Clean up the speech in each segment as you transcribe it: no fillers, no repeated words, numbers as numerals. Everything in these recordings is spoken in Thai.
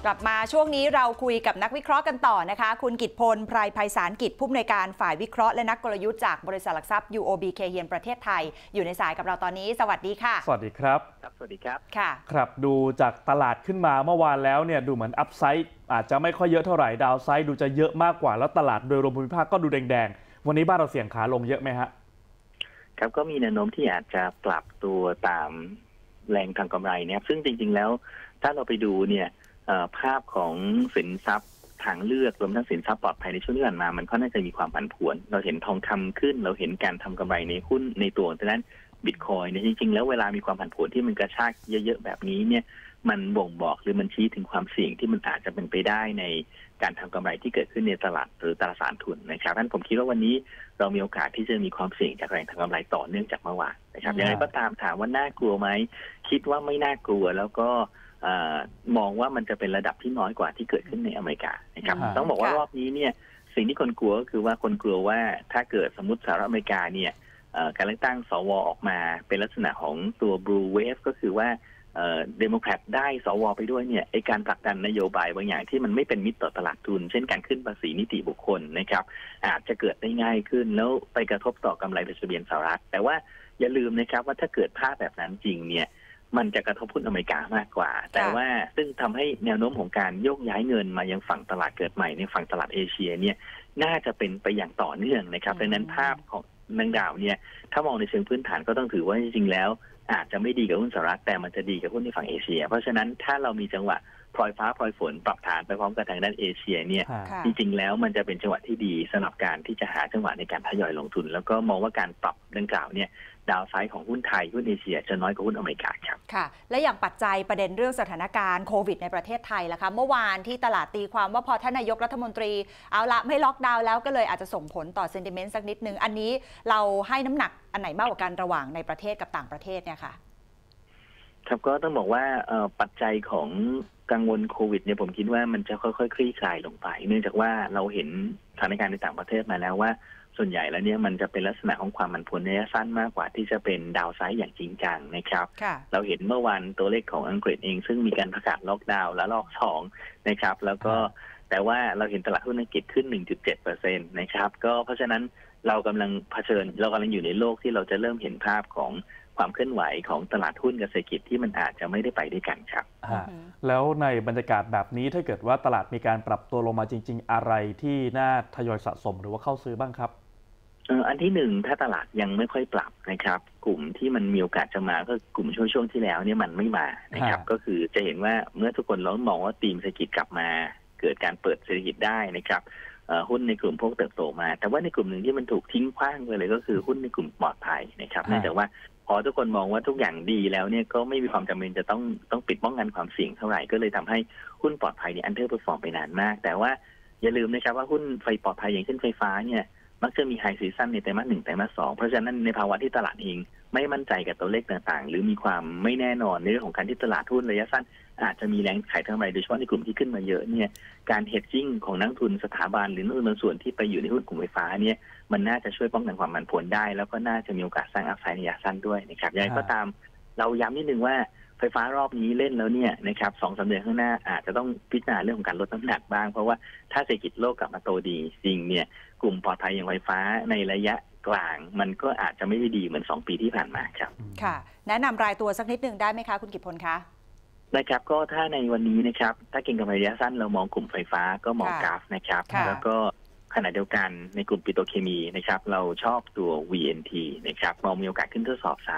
กลับมาช่วงนี้เราคุยกับนักวิเคราะห์กันต่อนะคะคุณกิตพล ไพรไพศาลกิจผู้อำนวยการฝ่ายวิเคราะห์และนักกลยุทธ์จากบริษัทหลักทรัพย์ UOB Kay Hian ประเทศไทยอยู่ในสายกับเราตอนนี้สวัสดีค่ะสวัสดีครับสวัสดีครับค่ะครับดูจากตลาดขึ้นมาเมื่อวานแล้วเนี่ยดูเหมือนอัพไซด์อาจจะไม่ค่อยเยอะเท่าไหร่ดาวไซด์ดูจะเยอะมากกว่าแล้วตลาดโดยรวมภูมิภาคก็ดูแดงๆวันนี้บ้านเราเสี่ยงขาลงเยอะไหมฮะครับก็มีแนวโน้มที่อาจจะปรับตัวตามแรงทางกำไรเนี่ยซึ่งจริงๆแล้วถ้าเราไปดูเนี่ยภาพของสินทรัพย์ทางเลือกรวมทั้งสินทรัพย์ปลอดภัยในช่วงที่ผ่านมามันก็น่าจะมีความผันผวนเราเห็นทองคำขึ้นเราเห็นการทำกำไรในหุ้นในตัวดังนั้นบิตคอยน์เนี่ยจริงๆแล้วเวลามีความผันผวนที่มันกระชากเยอะๆแบบนี้เนี่ยมันบ่งบอกหรือมันชี้ถึงความเสี่ยงที่มันอาจจะเป็นไปได้ในการทำกำไรที่เกิดขึ้นในตลาดหรือตราสารทุนนะครับท่านผมคิดว่าวันนี้เรามีโอกาสที่จะมีความเสี่ยงจากแรงทางกำไรต่อเนื่องจากเมื่อวานนะครับยังไงก็ตามถามว่าน่ากลัวไหมคิดว่าไม่น่ากลัวแล้วก็มองว่ามันจะเป็นระดับที่น้อยกว่าที่เกิดขึ้นในอเมริกานะครับต้องบอกว่ารอบนี้เนี่ยสิ่งที่คนกลัวก็คือว่าคนกลัวว่าถ้าเกิดสมมติสหรัฐอเมริกาเนี่ยการเลือกตั้งสวออกมาเป็นลักษณะของตัว blue wave ก็คือว่าเดโมแครตได้สวไปด้วยเนี่ยไอการผลักดันนโยบายบางอย่างที่มันไม่เป็นมิตรต่อตลาดทุนเช่นการขึ้นภาษีนิติบุคคลนะครับอาจจะเกิดได้ง่ายขึ้นแล้วไปกระทบต่อกำไรทะเบียนสหรัฐแต่ว่าอย่าลืมนะครับว่าถ้าเกิดภาพแบบนั้นจริงเนี่ยมันจะกระทบหุ้นอเมริกามากกว่าแต่ว่าซึ่งทำให้แนวโน้มของการโยกย้ายเงินมายังฝั่งตลาดเกิดใหม่ในฝั่งตลาดเอเชียเนี่ยน่าจะเป็นไปอย่างต่อเนื่องนะครับดังนั้นภาพของนังดาวเนี่ยถ้ามองในเชิงพื้นฐานก็ต้องถือว่าจริงๆแล้วอาจจะไม่ดีกับหุ้นสหรัฐแต่มันจะดีกับหุ้นในฝั่งเอเชียเพราะฉะนั้นถ้าเรามีจังหวะพลอยฟ้าพลอยฝนปรับฐานไปพร้อมกับทางด้านเอเชียเนี่ยจริงๆแล้วมันจะเป็นจังหวะที่ดีสำหรับการที่จะหาจังหวะในการทยอยลงทุนแล้วก็มองว่าการปรับดังกล่าวเนี่ยดาวไซด์ของหุ้นไทยหุ้นเอเชียจะน้อยกว่าหุ้นอเมริกาครับค่ะและอย่างปัจจัยประเด็นเรื่องสถานการณ์โควิดในประเทศไทยล่ะคะเมื่อวานที่ตลาดตีความว่าพอท่านนายกรัฐมนตรีเอาละไม่ล็อกดาวน์แล้วก็เลยอาจจะส่งผลต่อเซนติเมนต์สักนิดนึงอันนี้เราให้น้ำหนักอันไหนมากกว่ากันระหว่างในประเทศกับต่างประเทศเนี่ยค่ะครับก็ต้องบอกว่าปัจจัยของกังวลโควิดเนี่ยผมคิดว่ามันจะค่อยๆคลี่คลายลงไปเนื่องจากว่าเราเห็นสถานการณ์ในต่างประเทศมาแล้วว่าส่วนใหญ่แล้วเนี่ยมันจะเป็นลักษณะของความผันผวนระยะสั้นมากกว่าที่จะเป็นดาวไซด์อย่างจริงจังนะครับเราเห็นเมื่อวันตัวเลขของอังกฤษเองซึ่งมีการประกาศล็อกดาวน์และล็อก2นะครับแล้วก็แต่ว่าเราเห็นตลาดหุ้นอังกฤษขึ้น 1.7% นะครับก็เพราะฉะนั้นเรากำลังอยู่ในโลกที่เราจะเริ่มเห็นภาพของความเคลื่อนไหวของตลาดหุ้นกับเศรษฐกิจที่มันอาจจะไม่ได้ไปด้วยกันครับแล้วในบรรยากาศแบบนี้ถ้าเกิดว่าตลาดมีการปรับตัวลงมาจริงๆอะไรที่น่าทยอยสะสมหรือว่าเข้าซื้อบ้างครับอันที่หนึ่งถ้าตลาดยังไม่ค่อยปรับนะครับกลุ่มที่มันมีโอกาสจะมาก็กลุ่มช่วงที่แล้วเนี่ยมันไม่มานะครับก็คือจะเห็นว่าเมื่อทุกคนเรามองว่าธีมเศรษฐกิจกลับมาเกิดการเปิดเศรษฐกิจได้นะครับหุ้นในกลุ่มพวกเติบโตมาแต่ว่าในกลุ่มหนึ่งที่มันถูกทิ้งขว้างไปเลยก็คือหุ้นในกลุ่มปลอดภัยนะครับเนื่องจากว่าพอทุกคนมองว่าทุกอย่างดีแล้วเนี่ยก็ไม่มีความจำเป็นจะต้องปิดป้องกันความเสี่ยงเท่าไหร่ก็เลยทำให้หุ้นปลอดภัยเนี่ยอันเดอร์เพอร์ฟอร์มไปนานมากแต่ว่าอย่าลืมนะครับว่าหุ้นไฟปลอดภัยอย่างเช่นไฟฟ้าเนี่ยมักจะมีไฮซีซั่นในไตรมาส 1ไตรมาส 2เพราะฉะนั้นในภาวะที่ตลาดเองไม่มั่นใจกับตัวเลขต่างๆหรือมีความไม่แน่นอนในเรื่องของการที่ตลาดหุ้นระยะสั้นอาจจะมีแรงขายทางกำไรโดยเฉพาะในกลุ่มที่ขึ้นมาเยอะเนี่ยการเฮดจิ้งของนักทุนสถาบันหรือนักลงทุนส่วนที่ไปอยู่ในหุ้นกลุ่มไฟฟ้าเนี่ยมันน่าจะช่วยป้องกันความผันผวนได้แล้วก็น่าจะมีโอกาสสร้างอัพไซด์ในระยะสั้นด้วยนะครับอย่างไรก็ตามเราย้ำนิดนึงว่าไฟฟ้ารอบนี้เล่นแล้วเนี่ยนะครับ 2-3 เดือนข้างหน้าอาจจะต้องพิจารณาเรื่องของการลดน้ำหนักบ้างเพราะว่าถ้าเศรษฐกิจโลกกลับมาโตดีจริงเนี่ยกลุ่มปลอดภัยอย่างไฟฟ้าในระยะกลางมันก็อาจจะไม่ได้ดีเหมือน2 ปีที่ผ่านมาครับค่ะแนะนำรายตัวสักนิดนึงได้ไหมคะคุณกิตพลคะนะครับก็ถ้าในวันนี้นะครับถ้าเก็งกำไรระยะสั้นเรามองกลุ่มไฟฟ้าก็มองกราฟนะครับแล้วก็ขณะเดียวกันในกลุ่มปิโตรเคมีนะครับเราชอบตัว VNT นะครับมองมีโอกาสขึ้นทดสอบ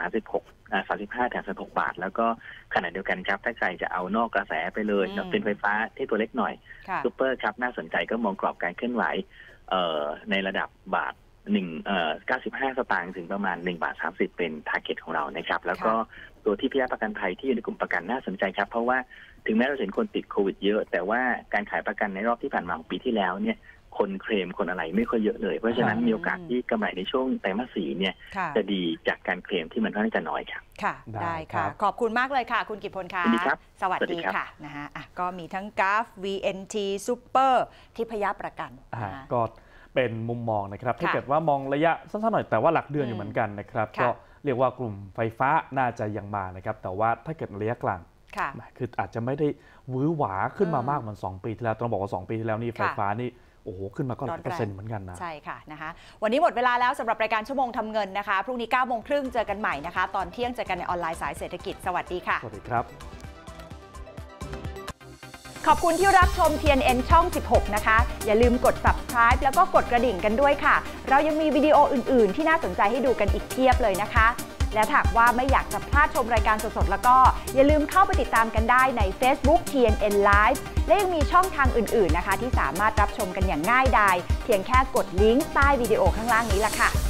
35-36 บาทแล้วก็ขณะเดียวกันครับถ้าใครจะเอานอกกระแสไปเลยเป็นไฟฟ้าที่ตัวเล็กหน่อยซูเปอร์ครับน่าสนใจก็มองกรอบการเคลื่อนไหวในระดับบาท95 สตางค์ถึงประมาณ1.30 เป็นทาร์เก็ตของเรานะครับแล้วก็ตัวที่พิยาประกันภัยที่อยู่ในกลุ่มประกันน่าสนใจครับเพราะว่าถึงแม้เราเห็นคนติดโควิดเยอะแต่ว่าการขายประกันในรอบที่ผ่านมาของปีที่แล้วเนี่ยคนเคลมคนอะไรไม่ค่อยเยอะเลยเพราะฉะนั้นมีโอกาสที่กำไรในช่วงไตรมาส 4เนี่ยจะดีจากการเคลมที่มันค่อนข้างจะน้อยครับค่ะได้ค่ะขอบคุณมากเลยค่ะคุณกิตพลค่ะสวัสดีค่ะนะฮะก็มีทั้งกราฟ VNT Super ที่พยาประกันก็เป็นมุมมองนะครับถ้าเกิดว่ามองระยะสั้นๆหน่อยแต่ว่าหลักเดือนอยู่เหมือนกันนะครับก็เรียกว่ากลุ่มไฟฟ้าน่าจะยังมานะครับแต่ว่าถ้าเกิดระยะกลางคืออาจจะไม่ได้หวือหวาขึ้นมามากเหมือน2 ปีที่แล้วต้องบอกว่า2 ปีที่แล้วนี่ไฟฟ้านี่โอ้โหขึ้นมาก็หลาย%เหมือนกันนะใช่ค่ะนะคะวันนี้หมดเวลาแล้วสำหรับรายการชั่วโมงทำเงินนะคะพรุ่งนี้ 9:30 น.เจอกันใหม่นะคะตอนเที่ยงเจอกันในออนไลน์สายเศรษฐกิจสวัสดีค่ะสวัสดีครับขอบคุณที่รับชม TNN ช่อง 16 นะคะอย่าลืมกด subscribe แล้วก็กดกระดิ่งกันด้วยค่ะเรายังมีวิดีโออื่นๆที่น่าสนใจให้ดูกันอีกเพียบเลยนะคะและหากว่าไม่อยากจะพลาดชมรายการสดๆแล้วก็อย่าลืมเข้าไปติดตามกันได้ใน Facebook TNN Live และยังมีช่องทางอื่นๆนะคะที่สามารถรับชมกันอย่างง่ายดายเพียงแค่กดลิงก์ใต้วิดีโอข้างล่างนี้ล่ะค่ะ